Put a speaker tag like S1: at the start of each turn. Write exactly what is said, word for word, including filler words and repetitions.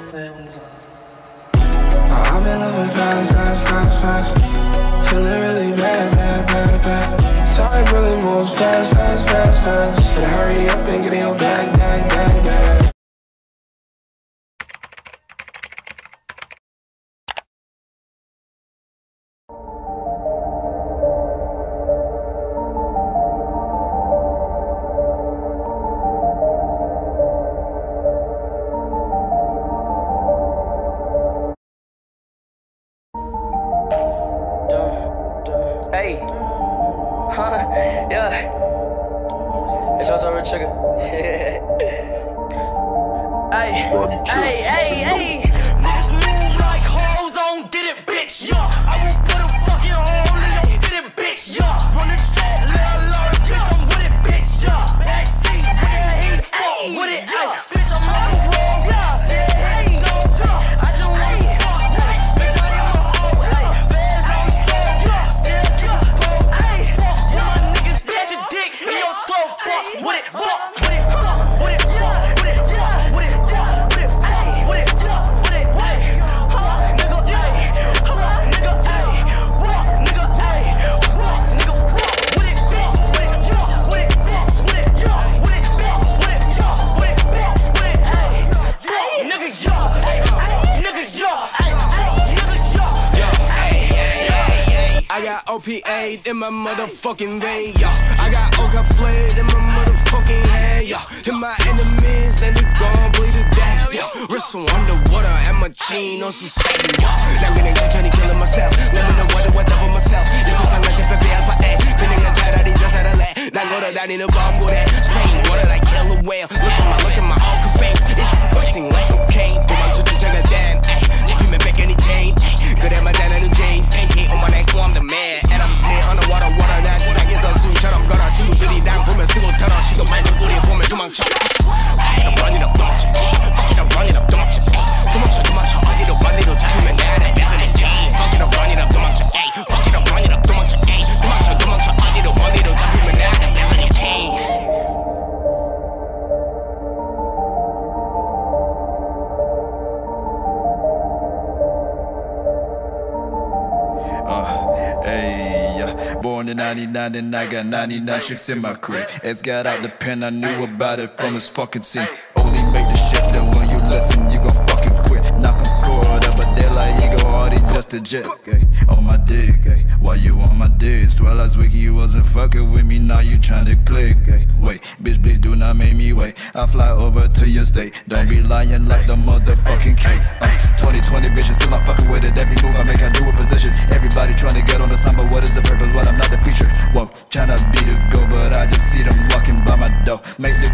S1: I've been living fast, fast, fast, fast. Feeling really bad, bad, bad, bad. Time really moves fast, fast, fast, fast. Better hurry up and get in your bag, bag, bag, bag.
S2: Hey, huh, yeah, it's also a trigger. Hey, hey, hey, hey, niggas move like hoes on did it, bitch, yeah. I will put a fucking hole in your fitted, bitch, yeah. Run the jet, little large, bitch, I'm with it, bitch, yeah. Backseat, with that heat, fuck with it, yeah. Bitch, I'm on the road, yeah. Still hating, no drop. I just want to fuck with it, bitch, I am a hoe, hey. Fans on the stroke, yeah. Still drop, bro, hey. Fuck with my niggas, catch a dick in your throat, fuck with it, fuck with it, fuck with it, fuck with it, fuck with it, fuck with it, hey, with it, fuck with it, hey. Fuck, nigga, hey. Fuck, nigga, hey. Fuck, nigga, hey. Fuck, nigga, fuck with it, fuck with it, fuck with it, fuck with it, fuck with it, fuck with it, fuck with it, fuck with it, hey. Fuck, nigga, yo, hey, nigga, yo, hey, nigga, yo, hey.
S3: I got O P A in my motherfucking vein, yo. I got Oka blade in my motherfucking hand, yo. Hit my enemies and they gon' bleed to death, yo. Wrist underwater and my chain on some seven, yo. Now I'm gonna get Johnny killing myself. Let me know what the weather for myself. This is something like the baby alpha A. Feeling a tired of these just out of land. Now go to that in the bomb with that. Spraying water like killer whale. Look at my, look at my Oka face. It's flexing like cocaine. Do my chuchu chugga dan, ayy. Jackie me back any chain, ayy. Good at my dad and Jane. ten K on my neck, oh I'm the man. And I'm smear underwater, water now. Just like it's a suit, shut up, got her. She look goody down, put me single turn on. She gon' mind the goody, put me to my chop. Ayy, run it up, don't you? Fuck it up, run it up, don't you? Too much, too much, I need a run it up, Jackie me now. That isn't a game. Fuck it up, run it up, too much, ayy. Fuck it up, run it up, too much, ayy. Too much, too much, I need a run it up, Jackie me now. That isn't a game.
S4: Hey, yeah. Born in ninety-nine and I got ninety-nine chicks in my crib. Ass got out the pen, I knew about it from his fucking scene. Only make the shit that when you listen, you gon' fucking quit. Nothing forward up, but they like he go hard, he's just a jet. Ay, on my dick, ay. Why you on my dick? Swear last week you wasn't fucking with me, now you tryna click. Ay. Wait, bitch, please do not make me wait. I fly over to your state. Don't be lying like the motherfucking cake. Uh, twenty twenty bitches, still I'm fucking with it. Every move I make, I do a position. Everybody tryna get on the sign, but what is the purpose? What I'm not the preacher. Whoa, tryna be the go, but I just see them walking by my door. Make the